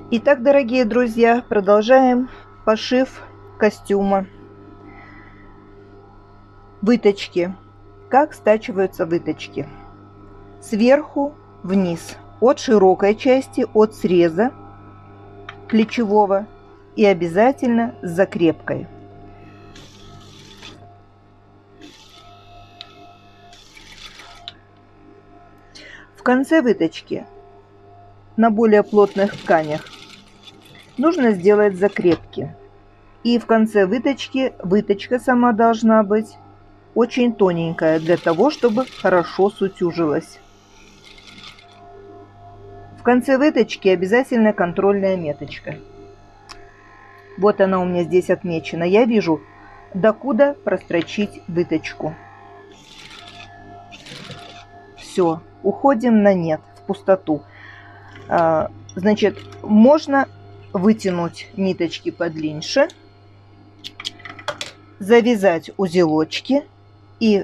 Итак, дорогие друзья, продолжаем пошив костюма. Выточки. Как стачиваются выточки? Сверху вниз, от широкой части, от среза плечевого и обязательно с закрепкой. В конце выточки на более плотных тканях нужно сделать закрепки. И в конце выточки выточка сама должна быть очень тоненькая, для того, чтобы хорошо сутюжилась. В конце выточки обязательно контрольная меточка. Вот она у меня здесь отмечена. Я вижу, докуда прострочить выточку. Все, уходим на нет, в пустоту. Значит, можно вытянуть ниточки подлиннее, завязать узелочки и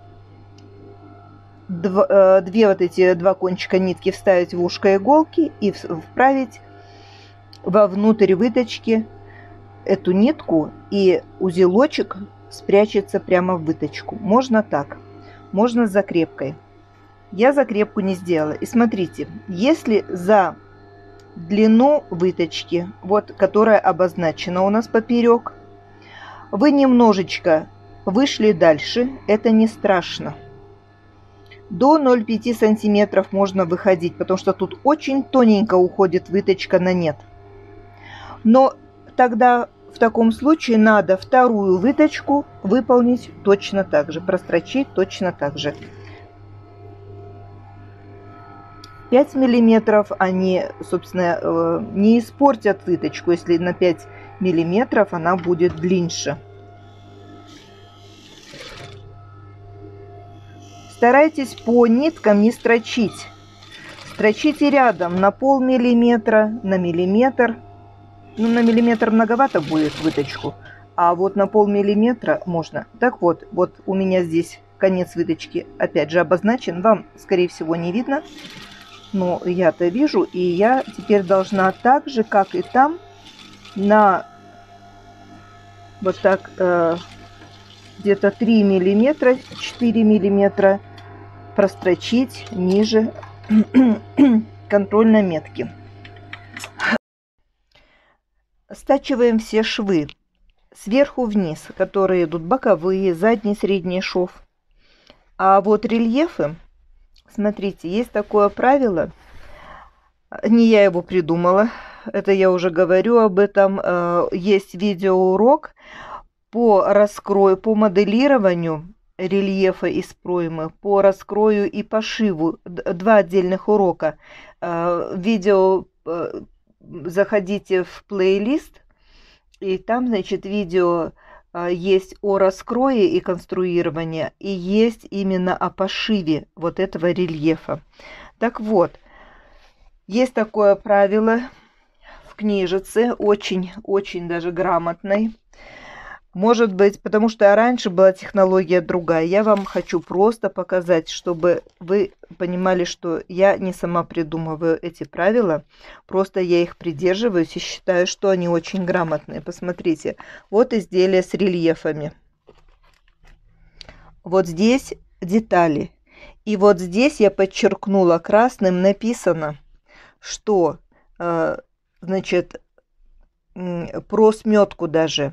два кончика нитки вставить в ушко иголки и вправить вовнутрь выточки эту нитку, и узелочек спрячется прямо в выточку. Можно так, можно с закрепкой. Я закрепку не сделала. И смотрите, если за длину выточки, вот которая обозначена у нас поперек, вы немножечко вышли дальше, это не страшно. До 0,5 сантиметров можно выходить, потому что тут очень тоненько уходит выточка на нет. Но тогда в таком случае надо вторую выточку выполнить точно так же, прострочить точно так же. 5 миллиметров они, собственно, не испортят выточку, если на 5 миллиметров она будет длиннее. Старайтесь по ниткам не строчить. Строчите рядом на полмиллиметра, на миллиметр. Ну, на миллиметр многовато будет выточку, а вот на полмиллиметра можно. Так вот, вот у меня здесь конец выточки опять же обозначен. Вам, скорее всего, не видно, но я-то вижу. И я теперь должна так же, как и там, на вот так где-то 3 миллиметра, 4 миллиметра прострочить ниже контрольной метки. Стачиваем все швы сверху вниз, которые идут боковые, задний, средний шов. А вот рельефы, смотрите, есть такое правило, не я его придумала, это я уже говорю об этом, есть видеоурок по раскрою, по моделированию рельефа из проймы, по раскрою и пошиву. Два отдельных урока. Видео, заходите в плейлист, и там, значит, видео есть о раскрое и конструировании, и есть именно о пошиве вот этого рельефа. Так вот, есть такое правило в книжице, очень даже грамотной. Может быть, потому что раньше была технология другая. Я вам хочу просто показать, чтобы вы понимали, что я не сама придумываю эти правила. Просто я их придерживаюсь и считаю, что они очень грамотные. Посмотрите, вот изделие с рельефами. Вот здесь детали. И вот здесь я подчеркнула красным, написано, что, значит, про сметку даже.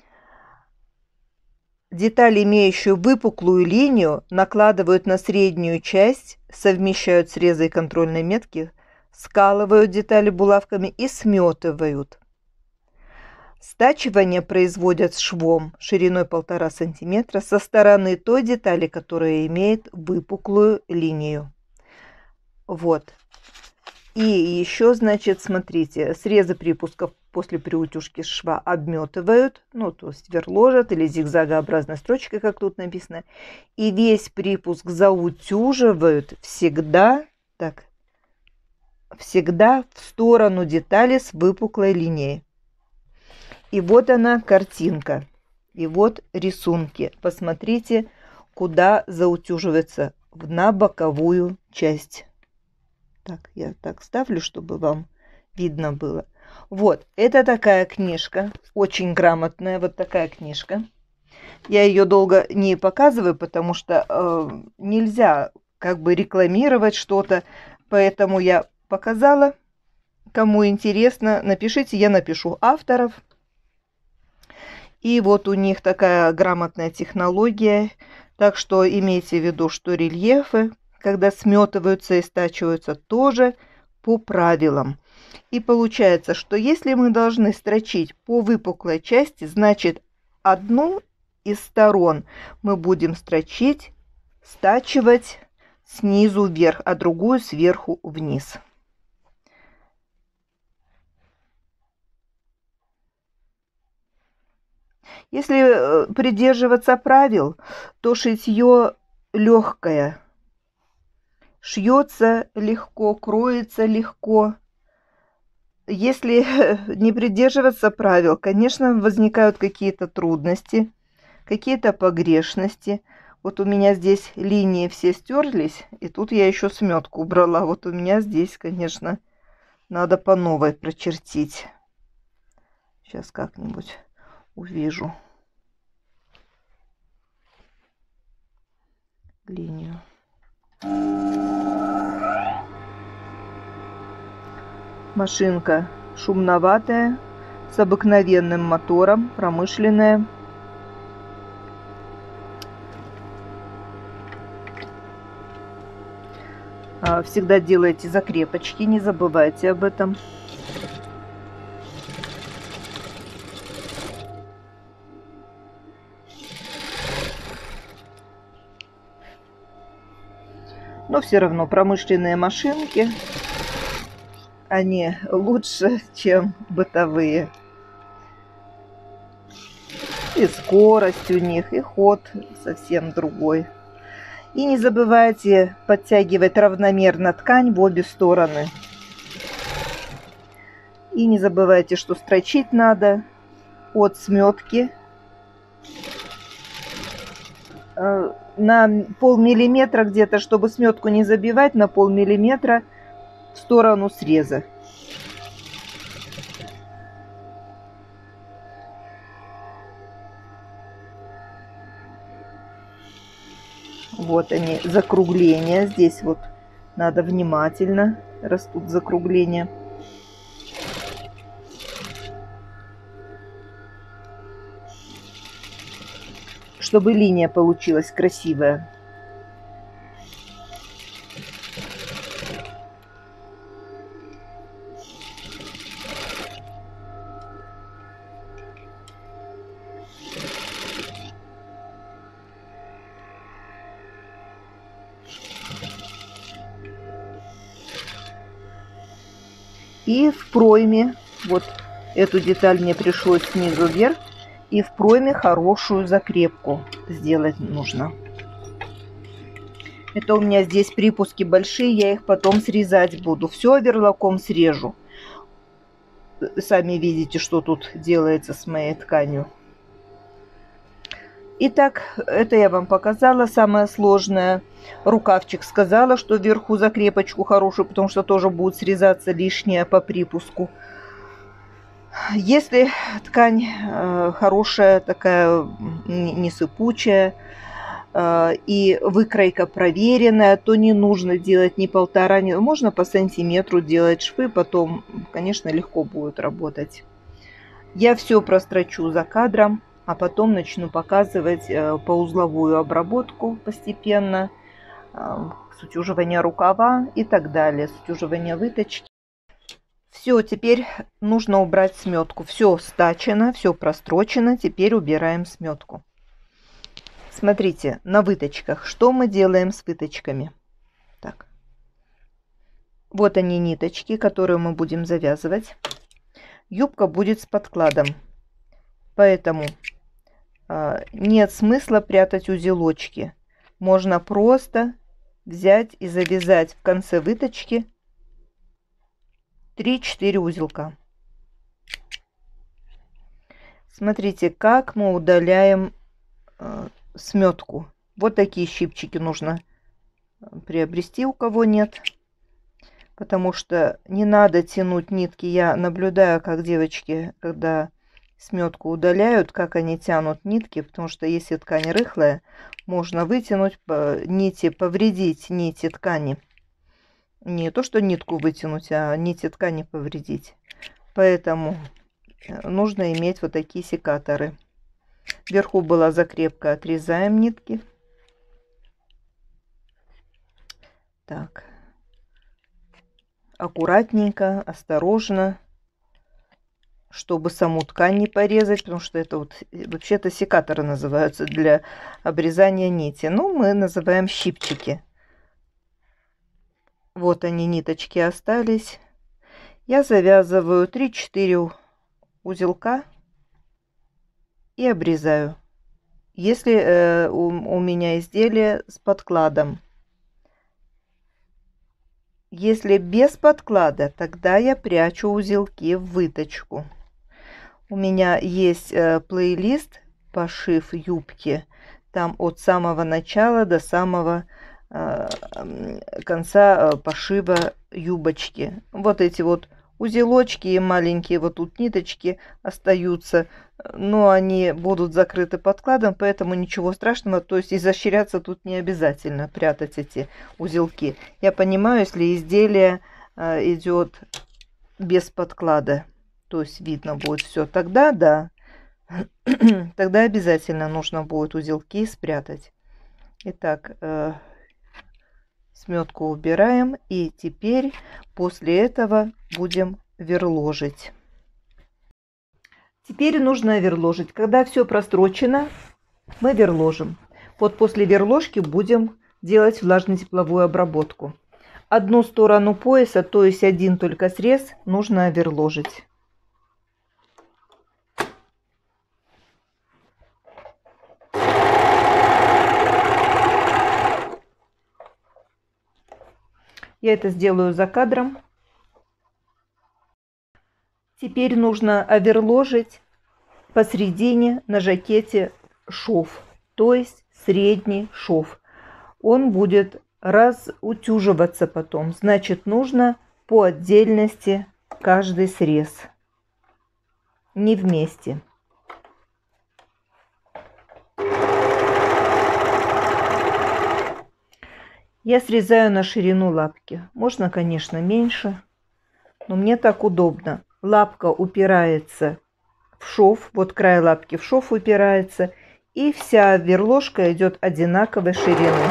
Деталь, имеющую выпуклую линию, накладывают на среднюю часть, совмещают срезы и контрольные метки, скалывают детали булавками и сметывают. Стачивание производят швом шириной 1,5 сантиметра со стороны той детали, которая имеет выпуклую линию. Вот. И еще, значит, смотрите, срезы припусков после приутюжки шва обметывают, ну, то есть верложат или зигзагообразной строчкой, как тут написано. И весь припуск заутюживают всегда, так, всегда в сторону детали с выпуклой линией. И вот она картинка. И вот рисунки. Посмотрите, куда заутюживается, на боковую часть. Так, я так ставлю, чтобы вам видно было. Вот, это такая книжка, очень грамотная, вот такая книжка. Я ее долго не показываю, потому что нельзя как бы рекламировать что-то, поэтому я показала. Кому интересно, напишите, я напишу авторов. И вот у них такая грамотная технология. Так что имейте в виду, что рельефы, когда сметываются и стачиваются, тоже по правилам. И получается, что если мы должны строчить по выпуклой части, значит одну из сторон мы будем строчить, стачивать снизу вверх, а другую сверху вниз. Если придерживаться правил, то шитье легкое. Шьется легко, кроется легко. Если не придерживаться правил, конечно, возникают какие-то трудности, какие-то погрешности. Вот у меня здесь линии все стерлись, и тут я еще сметку убрала. Вот у меня здесь, конечно, надо по новой прочертить. Сейчас как-нибудь увижу линию. Машинка шумноватая, с обыкновенным мотором, промышленная. Всегда делайте закрепочки, не забывайте об этом. Но все равно промышленные машинки, они лучше, чем бытовые. И скорость у них, и ход совсем другой. И не забывайте подтягивать равномерно ткань в обе стороны. И не забывайте, что строчить надо от сметки на полмиллиметра где-то, чтобы сметку не забивать, на полмиллиметра в сторону среза. Вот они, закругления. Здесь вот надо внимательно, растут закругления. Чтобы линия получилась красивая. И в пройме, вот эту деталь мне пришлось снизу вверх, и в пройме хорошую закрепку сделать нужно. Это у меня здесь припуски большие, я их потом срезать буду. Все оверлоком срежу. Сами видите, что тут делается с моей тканью. Итак, это я вам показала. Самое сложное. Рукавчик сказала, что вверху закрепочку хорошую, потому что тоже будет срезаться лишнее по припуску. Если ткань хорошая, такая не сыпучая, и выкройка проверенная, то не нужно делать ни полтора, можно по сантиметру делать швы, потом, конечно, легко будет работать. Я все прострочу за кадром, а потом начну показывать поузловую обработку постепенно, сутюживание рукава и так далее, сутюживание выточки. Все, теперь нужно убрать сметку. Все стачено, все прострочено, теперь убираем сметку. Смотрите, на выточках. Что мы делаем с выточками? Так. Вот они ниточки, которые мы будем завязывать. Юбка будет с подкладом. Поэтому нет смысла прятать узелочки. Можно просто взять и завязать в конце выточки 3-4 узелка. Смотрите, как мы удаляем сметку. Вот такие щипчики нужно приобрести, у кого нет. потому что не надо тянуть нитки. Я наблюдаю, как девочки, когда сметку удаляют, как они тянут нитки, потому что если ткань рыхлая, можно вытянуть нити, повредить нити ткани. Не то, что нитку вытянуть, а нити ткани повредить. Поэтому нужно иметь вот такие секаторы. Вверху была закрепка, отрезаем нитки. Так. Аккуратненько, осторожно, чтобы саму ткань не порезать, потому что это вот вообще-то секаторы называются для обрезания нити. Ну, мы называем щипчики. Вот они, ниточки остались. Я завязываю 3-4 узелка и обрезаю. Если у меня изделие с подкладом. Если без подклада, тогда я прячу узелки в выточку. У меня есть плейлист «Пошив юбки». Там от самого начала до самого конца пошива юбочки. Вот эти вот узелочки и маленькие вот тут ниточки остаются, но они будут закрыты подкладом, поэтому ничего страшного. То есть изощряться тут не обязательно, прятать эти узелки. Я понимаю, если изделие идет без подклада, то есть видно будет все, тогда да, тогда обязательно нужно будет узелки спрятать. Итак, сметку убираем, и теперь после этого будем верложить. Теперь нужно верложить. Когда все прострочено, мы верложим. Вот после верложки будем делать влажно-тепловую обработку. Одну сторону пояса, то есть один только срез, нужно верложить. Я это сделаю за кадром. Теперь нужно оверложить посередине на жакете шов, то есть средний шов. Он будет разутюживаться потом. Значит, нужно по отдельности каждый срез, не вместе. Я срезаю на ширину лапки. Можно, конечно, меньше, но мне так удобно. Лапка упирается в шов, вот край лапки в шов упирается, и вся верложка идет одинаковой ширины.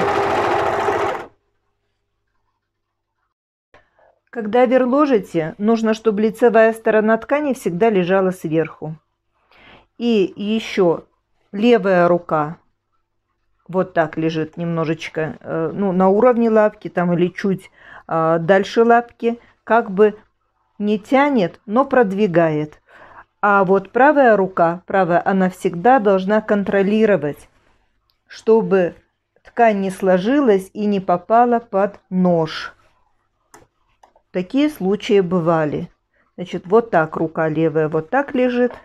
Когда верложите, нужно, чтобы лицевая сторона ткани всегда лежала сверху. И еще левая рука вот так лежит немножечко, ну, на уровне лапки там или чуть дальше лапки, как бы не тянет, но продвигает. А вот правая рука, она всегда должна контролировать, чтобы ткань не сложилась и не попала под нож. Такие случаи бывали. Значит, вот так рука левая вот так лежит.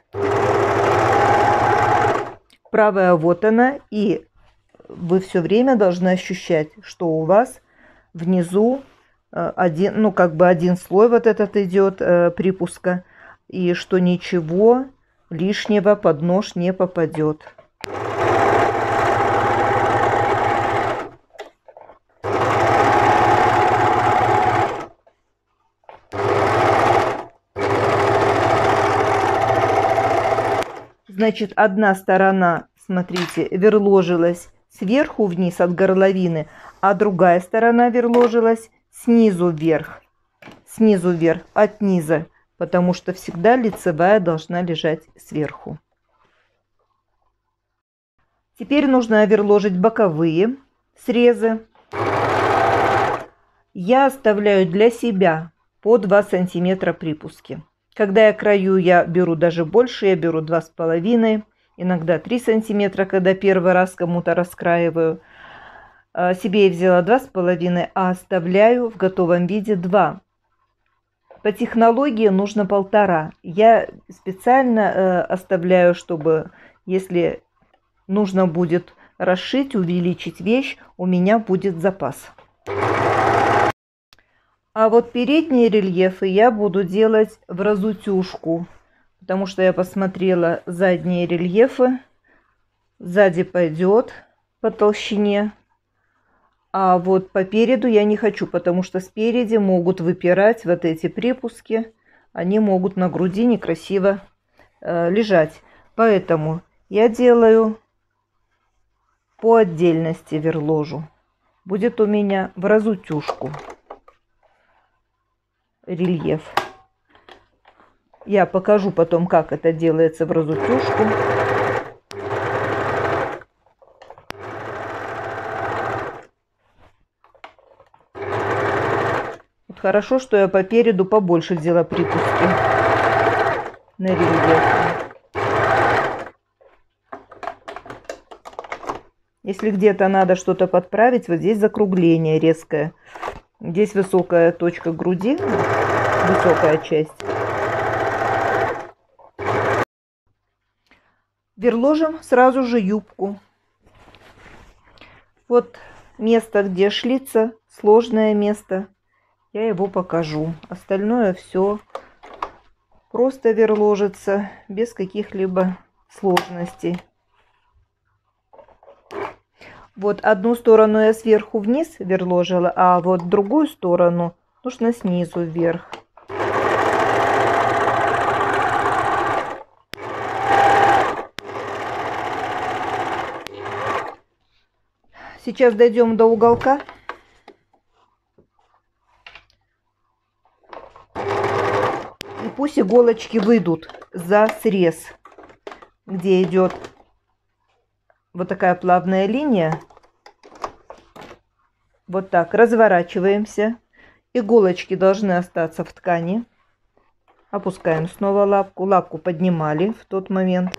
Правая вот она, и вы все время должны ощущать, что у вас внизу один, ну, как бы один слой вот этот идет припуска, и что ничего лишнего под нож не попадет. Значит, одна сторона, смотрите, верложилась сверху вниз от горловины, а другая сторона верложилась снизу вверх от низа, потому что всегда лицевая должна лежать сверху. Теперь нужно оверложить боковые срезы. Я оставляю для себя по 2 сантиметра припуски. Когда я краю, я беру даже больше, я беру 2,5, иногда 3 сантиметра, когда первый раз кому-то раскраиваю. Себе я взяла 2,5, а оставляю в готовом виде 2. По технологии нужно 1,5. Я специально оставляю, чтобы, если нужно будет расшить, увеличить вещь, у меня будет запас. А вот передние рельефы я буду делать в разутюжку, потому что я посмотрела задние рельефы. Сзади пойдет по толщине, а вот по переду я не хочу, потому что спереди могут выпирать вот эти припуски, они могут на груди некрасиво лежать. Поэтому я делаю по отдельности верложу. Будет у меня в разутюжку рельеф. Я покажу потом, как это делается в разутюжку. Вот хорошо, что я по переду побольше взяла припуски на рельеф. Если где-то надо что-то подправить, вот здесь закругление резкое. Здесь высокая точка груди, высокая часть. Верложим сразу же юбку. Вот место, где шлица, сложное место, я его покажу. Остальное все просто верложится, без каких-либо сложностей. Вот одну сторону я сверху вниз верложила, а вот другую сторону нужно снизу вверх. Сейчас дойдем до уголка. И пусть иголочки выйдут за срез, где идет вот такая плавная линия. Вот так разворачиваемся. Иголочки должны остаться в ткани. Опускаем снова лапку. Лапку поднимали в тот момент.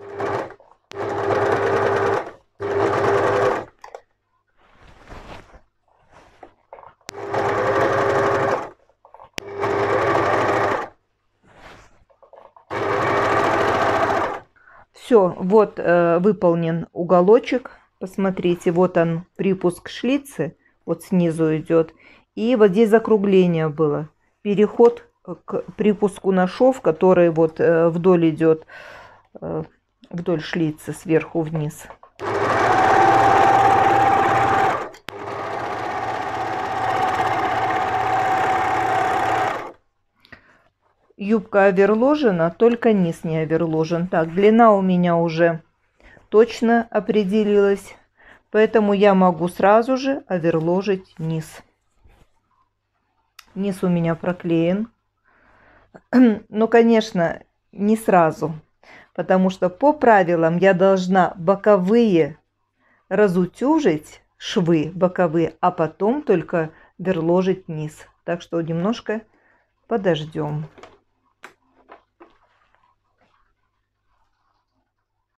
Все, вот выполнен уголочек. Посмотрите, вот он припуск шлицы, вот снизу идет. И вот здесь закругление было. Переход к припуску на шов, который вот вдоль идет, вдоль шлицы сверху вниз. Юбка оверложена, только низ не оверложен. Так, длина у меня уже точно определилась, поэтому я могу сразу же оверложить низ. Низ у меня проклеен. Но, конечно, не сразу, потому что по правилам я должна боковые разутюжить, швы боковые, а потом только верложить низ. Так что немножко подождем.